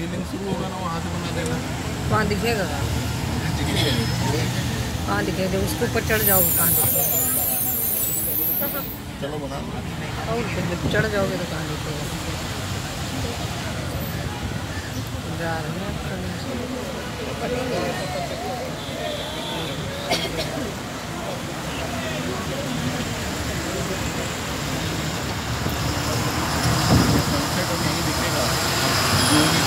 Ceiling शुरू होगा ना वहाँ से बना देना। कहाँ दिखेगा? कहाँ दिखेगा? उसके ऊपर चढ़ जाओगे कहाँ दिखेगा? चलो बना और जब चढ़ जाओगे तो कहाँ दिखेगा? जा रहे हैं सनसेट अब यहीं दिखेगा।